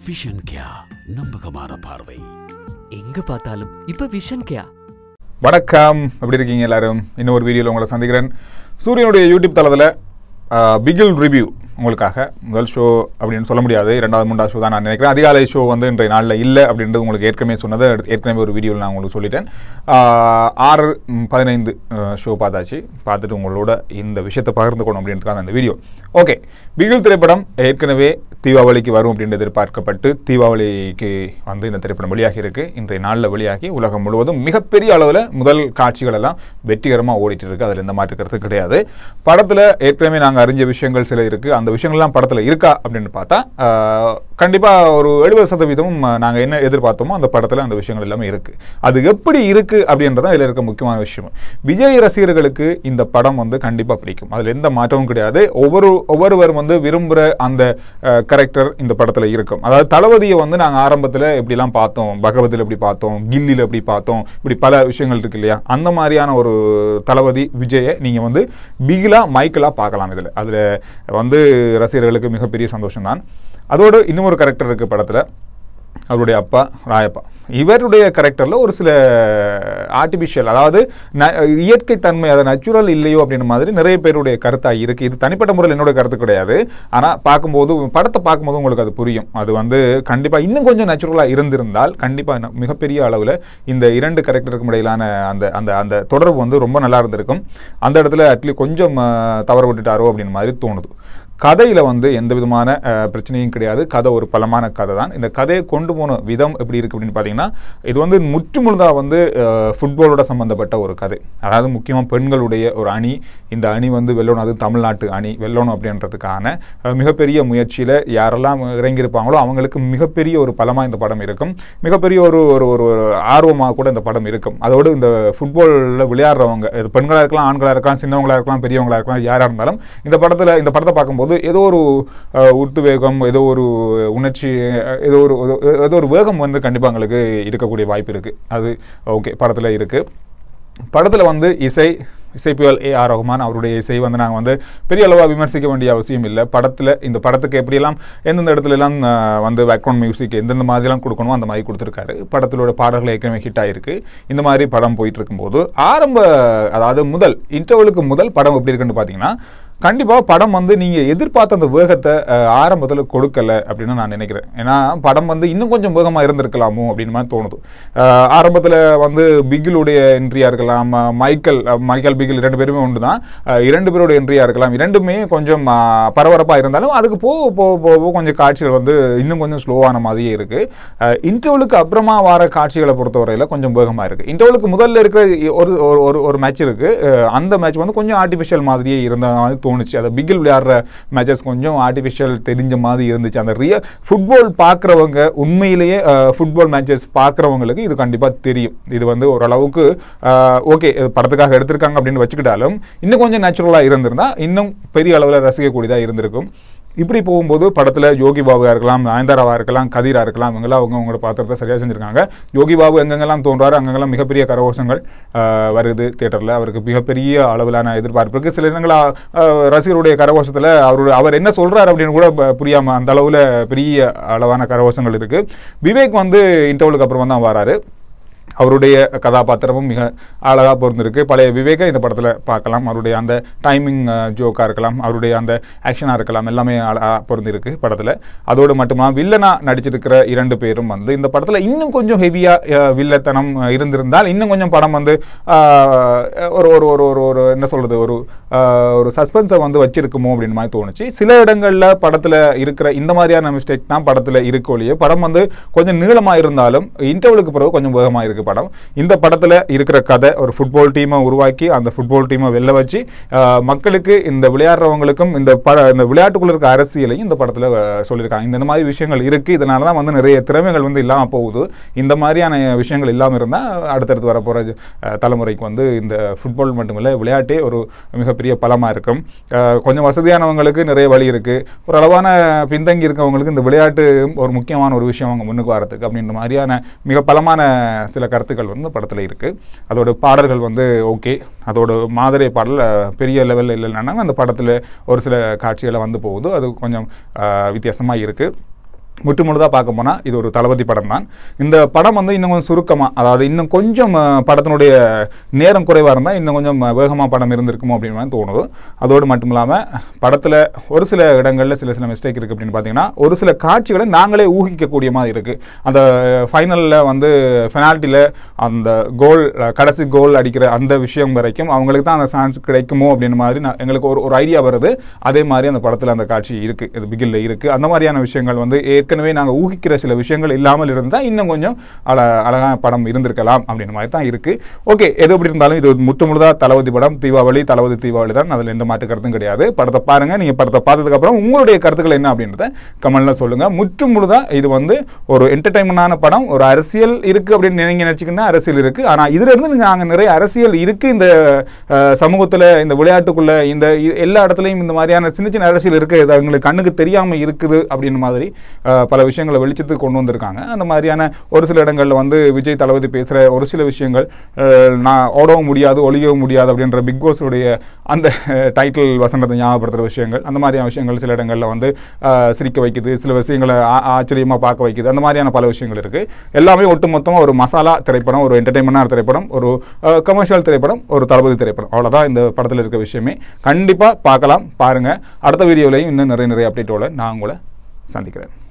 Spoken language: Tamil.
விஷன் கியா நம்பகமான பார்வை எங்க பார்த்தாலும் இப்ப விஷன் கியா. வணக்கம், எப்படி இருக்கீங்க எல்லாரும்? இன்னும் ஒரு வீடியோவில் உங்களை சந்திக்கிறேன். சூரியனுடைய யூடியூப் தளத்தில் பிகில் ரிவ்யூ உங்களுக்காக முதல் ஷோ அப்படின்னு சொல்ல முடியாது, இரண்டாவது மூன்றாவது ஷோ தான் நான் நினைக்கிறேன். அதிகாலை ஷோ வந்து இன்றைய நாளில் இல்லை அப்படின்றது உங்களுக்கு ஏற்கனவே சொன்னது. ஏற்கனவே ஒரு வீடியோவில் நான் உங்களுக்கு சொல்லிட்டேன். 6:15 ஷோ பார்த்துட்டு உங்களோட இந்த விஷயத்தை பகிர்ந்துக்கணும் அப்படின்றதுக்காக அந்த வீடியோ. ஓகே, பிகில் திரைப்படம் ஏற்கனவே தீபாவளிக்கு வரும் அப்படின்னு எதிர்பார்க்கப்பட்டு தீபாவளிக்கு வந்து இந்த திரைப்படம் வெளியாகி இருக்கு. இன்றைய நாளில் வெளியாகி உலகம் முழுவதும் மிகப்பெரிய அளவில் முதல் காட்சிகள் எல்லாம் வெற்றிகரமாக ஓடிட்டு இருக்கு. அதில் எந்த மாற்றுக்கிறது கிடையாது. படத்தில் ஏற்கனவே நாங்கள் அறிஞ்ச விஷயங்கள் சில இருக்கு. அந்த விஷயங்கள்லாம் படத்தில் இருக்கா அப்படின்னு பார்த்தா கண்டிப்பாக ஒரு 70% நாங்கள் என்ன எதிர்பார்த்தோமோ அந்த படத்தில் அந்த விஷயங்கள் எல்லாமே இருக்கு. அது எப்படி இருக்கு அப்படின்றதான் இதில் இருக்க முக்கியமான விஷயம். விஜய் ரசிகர்களுக்கு இந்த படம் வந்து கண்டிப்பாக பிடிக்கும், அதில் எந்த மாற்றமும் கிடையாது. ஒவ்வொருவரும் வந்து விரும்புகிற அந்த கேரக்டர் இந்த படத்தில் இருக்கும். அதாவது தளபதியை வந்து நாங்கள் ஆரம்பத்தில் எப்படிலாம் பார்த்தோம், பகவதில் எப்படி பார்த்தோம், கில்லியில் எப்படி பார்த்தோம், இப்படி பல விஷயங்கள் இருக்கு இல்லையா? அந்த மாதிரியான ஒரு தளபதி விஜயை நீங்கள் வந்து பிகிலா மைக்கேலா பார்க்கலாம். அதில் வந்து ரசிகர்களுக்கு மிகப்பெரிய சந்தோஷம் தான். அதோடு இன்னும் ஒரு கேரக்டர் இருக்குது படத்தில், அவருடைய அப்பா ராயப்பா. இவருடைய கேரக்டரில் ஒரு சில ஆர்டிஃபிஷியல், அதாவது இயற்கை தன்மை, அதை நேச்சுரல் இல்லையோ அப்படின்ற மாதிரி நிறைய பேருடைய கருத்தாக இருக்குது. இது தனிப்பட்ட முறையில் என்னோட கருத்து கிடையாது. ஆனால் படத்தை பார்க்கும்போது உங்களுக்கு அது புரியும். அது வந்து கண்டிப்பாக இன்னும் கொஞ்சம் நேச்சுரலாக இருந்திருந்தால் கண்டிப்பாக மிகப்பெரிய அளவில் இந்த இரண்டு கேரக்டருக்கும் இடையிலான அந்த அந்த அந்த தொடர்பு வந்து ரொம்ப நல்லா இருந்திருக்கும். அந்த இடத்துல அட்லீஸ்ட் கொஞ்சம் தவற விட்டுட்டாரோ அப்படின்னு மாதிரி தோணுது. கதையில் வந்து எந்த விதமான பிரச்சனையும் கிடையாது. கதை ஒரு பலமான கதை தான். இந்த கதையை கொண்டு போன விதம் எப்படி இருக்குது அப்படின்னு பார்த்தீங்கன்னா, இது வந்து முற்றுமுழுதாக வந்து ஃபுட்பாலோட சம்மந்தப்பட்ட ஒரு கதை. அதாவது முக்கியமாக பெண்களுடைய ஒரு அணி, இந்த அணி வந்து வெல்லணும், அது தமிழ்நாட்டு அணி வெல்லணும் அப்படின்றதுக்கான மிகப்பெரிய முயற்சியில் யாரெல்லாம் இறங்கியிருப்பாங்களோ அவங்களுக்கு மிகப்பெரிய ஒரு பலமாக இந்த படம் இருக்கும். மிகப்பெரிய ஒரு ஒரு ஆர்வமாக கூட இந்த படம் இருக்கும். அதோடு இந்த ஃபுட்பாலில் விளையாடுறவங்க, இது பெண்களாக இருக்கலாம், ஆண்களாக இருக்கலாம், சின்னவங்களாக இருக்கலாம், பெரியவங்களாக இருக்கலாம், யாராக இருந்தாலும் இந்த படத்தை பார்க்கும்போது ஏதோ ஒரு உத்வேகம், ஏதோ ஒரு உணர்ச்சி, ஏதோ ஒரு வேகம் வந்து கண்டிப்பாக எங்களுக்கு இருக்கக்கூடிய வாய்ப்பு இருக்குது. அது ஓகே, படத்தில் இருக்குது. படத்தில் வந்து இசைப்பியல் A.R. ரஹ்மான் அவருடைய இசை வந்து நாங்கள் வந்து பெரிய அளவாக விமர்சிக்க வேண்டிய அவசியம் இல்லை. இந்த படத்துக்கு எப்படியெல்லாம் எந்தெந்த இடத்துலலாம் வந்து பேக்ரவுண்ட் மியூசிக் எந்தெந்த மாதிரிலாம் கொடுக்கணுமோ அந்த மாதிரி கொடுத்துருக்காரு. படத்திலோட பாடல்கள் ஏற்கனவே ஹிட் ஆகிருக்கு. இந்த மாதிரி படம் போயிட்டு இருக்கும்போது அதாவது இன்டர்வலுக்கு முதல் படம் எப்படி இருக்குன்னு பார்த்தீங்கன்னா, கண்டிப்பாக படம் வந்து நீங்கள் எதிர்பார்த்த அந்த வேகத்தை ஆரம்பத்தில் கொடுக்கலை அப்படின்னு நான் நினைக்கிறேன். ஏன்னா படம் வந்து இன்னும் கொஞ்சம் வேகமாக இருந்திருக்கலாமோ அப்படின்னு மாதிரி தோணுது. ஆரம்பத்தில் வந்து பிகிலுடைய என்ட்ரியாக இருக்கலாம், மைக்கேல் பிகில் 2 பேருமே ஒன்று தான். 2 பேரோட என்ட்ரியாக இருக்கலாம். இரண்டுமே கொஞ்சம் பரபரப்பாக இருந்தாலும் அதுக்கு போக கொஞ்சம் காட்சிகள் வந்து இன்னும் கொஞ்சம் ஸ்லோவான மாதிரியே இருக்குது. இன்டர்வலுக்கு அப்புறமா வர காட்சிகளை பொறுத்தவரையில் கொஞ்சம் வேகமாக இருக்குது. இன்டர்வலுக்கு முதல்ல இருக்கிற ஒரு மேட்ச் இருக்குது. அந்த மேட்ச் வந்து கொஞ்சம் ஆர்டிஃபிஷியல் மாதிரியே இருந்த மாதிரி தோணுச்சு. அதை பிகில் விளையாடுற மேட்சஸ் கொஞ்சம் ஆர்டிஃபிஷியல் தெரிஞ்ச மாதிரி இருந்துச்சு. அந்த ரியல் ஃபுட்பால் பார்க்குறவங்க, உண்மையிலேயே ஃபுட்பால் மேட்சஸ் பார்க்குறவங்களுக்கு இது கண்டிப்பாக தெரியும். இது வந்து ஓரளவுக்கு ஓகே படத்துக்காக எடுத்திருக்காங்க அப்படின்னு வச்சுக்கிட்டாலும் இன்னும் கொஞ்சம் நேச்சுரலாக இருந்திருந்தா இன்னும் பெரிய அளவில் ரசிக்கக்கூடியதாக இருந்திருக்கும். இப்படி போகும்போது படத்தில் யோகி பாபுவாக இருக்கலாம், நயன்தாராவாக இருக்கலாம், கதிராக இருக்கலாம், இவங்கெல்லாம் அவங்களோட பாத்திரத்தை சரியாக செஞ்சுருக்காங்க. யோகி பாபு எங்கெங்கெல்லாம் தோன்றாரு அங்கெல்லாம் மிகப்பெரிய கரகோஷங்கள் வருது தியேட்டரில். அவருக்கு மிகப்பெரிய அளவிலான எதிர்பார்ப்பு இருக்குது. சில இடங்களில் ரசிகருடைய கரகோஷத்தில் அவர் என்ன சொல்கிறார் அப்படின்னு கூட புரியாமல் அந்த அளவில் பெரிய அளவான கரகோஷங்கள் இருக்குது. விவேக் வந்து இன்டர்வலுக்கு அப்புறம் தான் வராரு. அவருடைய கதாபாத்திரமும் மிக அழகாக பொருந்திருக்கு. பழைய விவேகை இந்த படத்தில் பார்க்கலாம். அவருடைய அந்த டைமிங் ஜோக்காக இருக்கலாம், அவருடைய அந்த ஆக்ஷனாக இருக்கலாம், எல்லாமே அழகாக பொருந்திருக்கு படத்தில். அதோடு மட்டுமா வில்லனாக நடிச்சிருக்கிற 2 பேரும் வந்து இந்த படத்தில் இன்னும் கொஞ்சம் ஹெவியாக வில்லத்தனம் இருந்திருந்தால் இன்னும் கொஞ்சம் படம் வந்து ஒரு என்ன சொல்கிறது, ஒரு சஸ்பென்ஸை வந்து வச்சிருக்குமோ அப்படின்னு மாதிரி தோணுச்சு. சில இடங்களில் படத்தில் இருக்கிற இந்த மாதிரியான மிஸ்டேக் தான் படத்தில் இருக்கோலையே. படம் வந்து கொஞ்சம் நீளமாக இருந்தாலும் இன்டர்வலுக்கு பிறகு கொஞ்சம் வேகமாக இருக்குது படம். இந்த படத்தில் இருக்கிற கதை ஒரு ஃபுட்பால் டீமை உருவாக்கி அந்த ஃபுட்பால் டீமை வெளில வச்சு மக்களுக்கு, இந்த விளையாடுறவங்களுக்கும் இந்த விளையாட்டுக்குள்ள இருக்க அரசியலையும் இந்த படத்தில் சொல்லியிருக்காங்க. இந்த மாதிரி விஷயங்கள் இருக்குது. இதனால தான் வந்து நிறைய திறமைகள் வந்து இல்லாமல் போகுது. இந்த மாதிரியான விஷயங்கள் இல்லாமல் இருந்தால் அடுத்தடுத்து வரப்போகிற தலைமுறைக்கு வந்து இந்த ஃபுட்பால் மட்டுமில்லை, விளையாட்டே ஒரு மிகப்பெரிய பலமாக இருக்கும். கொஞ்சம் வசதியானவங்களுக்கு நிறைய வழி இருக்குது. ஒரு அளவான பின்தங்கி இருக்கவங்களுக்கு இந்த விளையாட்டு ஒரு முக்கியமான ஒரு விஷயம் அவங்க முன்னுக்கு வரத்துக்கு அப்படின்ற மாதிரியான மிக பலமான சில கருத்துக்கள் வந்து படத்தில் இருக்குது. அதோட பாடல்கள் வந்து ஓகே, அதோட மாதிரி பாடல் பெரிய லெவலில் இல்லைன்னா அந்த படத்தில் ஒரு சில காட்சிகளை வந்து போகுது. அது கொஞ்சம் வித்தியாசமாக இருக்குது. முற்றுமுழுதாக பார்க்க போனால் இது ஒரு தளபதி படம் தான். இந்த படம் வந்து இன்னும் கொஞ்சம் சுருக்கமாக, அதாவது இன்னும் கொஞ்சம் படத்தினுடைய நேரம் குறைவாக இருந்தால் இன்னும் கொஞ்சம் வேகமாக படம் இருந்திருக்குமோ அப்படின்னு மாதிரி தோணுது. அதோடு மட்டும் இல்லாமல் படத்தில் ஒரு சில இடங்களில் சில மிஸ்டேக் இருக்குது அப்படின்னு பார்த்தீங்கன்னா, ஒரு சில காட்சிகளை நாங்களே ஊகிக்கக்கூடிய மாதிரி இருக்குது. அந்த ஃபைனலில் வந்து பெனால்ட்டியில் அந்த கோல், கடைசி கோல் அடிக்கிற அந்த விஷயம் வரைக்கும் அவங்களுக்கு தான் அந்த சான்ஸ் கிடைக்குமோ அப்படின்னு மாதிரி எங்களுக்கு ஒரு ஐடியா வருது. அதே மாதிரி அந்த படத்தில் அந்த காட்சி இருக்குது, இது பிகில்ல இருக்குது. அந்த மாதிரியான விஷயங்கள் வந்து ஏற்கனவே நாங்கள் ஊகிக்கிற சில விஷயங்கள் இல்லாமல் இருந்தால் இன்னும் கொஞ்சம் அழகான படம் இருந்திருக்கலாம் அப்படின்ற மாதிரி தான் இருக்குது. ஓகே, எது எப்படி இருந்தாலும் இது முற்றுமுழுதாக தளபதி படம், தீபாவளி தான். அதில் எந்த மாற்று கருத்தும் கிடையாது. படத்தை பாருங்கள். நீங்கள் படத்தை பார்த்ததுக்கப்புறம் உங்களுடைய கருத்துக்கள் என்ன அப்படின்றத கமெண்ட்ல சொல்லுங்கள். முற்றுமுழுதாக இது வந்து ஒரு என்டர்டைன்மெண்டான படம். ஒரு அரசியல் இருக்குது அப்படின்னு நீங்கள் நினச்சிங்கன்னா அரசியல் இருக்குது. ஆனால் இதிலிருந்து நாங்கள் நிறைய அரசியல் இருக்குது இந்த சமூகத்தில், இந்த விளையாட்டுக்குள்ளே, இந்த எல்லா இடத்துலையும் இந்த மாதிரியான சின்ன சின்ன அரசியல் இருக்குது, இது எங்களுக்கு கண்ணுக்கு தெரியாமல் இருக்குது அப்படின்னு மாதிரி பல விஷயங்களை வெளிச்சத்துக்கு கொண்டு வந்திருக்காங்க. அந்த மாதிரியான ஒரு சில இடங்களில் வந்து விஜய் தளபதி பேசுகிற ஒரு சில விஷயங்கள், நான் ஓடவும் முடியாது ஒழியவும் முடியாது அப்படின்ற பிக் பாஸுடைய அந்த டைட்டில் வசனத்தை ஞாபகப்படுத்துகிற விஷயங்கள், அந்த மாதிரியான விஷயங்கள் சில இடங்களில் வந்து சிரிக்க வைக்குது, சில விஷயங்களை ஆச்சரியமாக பார்க்க வைக்குது. அந்த மாதிரியான பல விஷயங்கள் இருக்குது. எல்லாமே ஒட்டுமொத்தமாக ஒரு மசாலா திரைப்படம், ஒரு என்டர்டைன்மெண்டான திரைப்படம், ஒரு கமர்ஷியல் திரைப்படம், ஒரு தளபதி திரைப்படம். அவ்வளோதான் இந்த படத்தில் இருக்க விஷயமே. கண்டிப்பாக பார்க்கலாம், பாருங்கள். அடுத்த வீடியோலையும் இன்னும் நிறைய அப்டேட்டோட நான் உங்களை சந்திக்கிறேன்.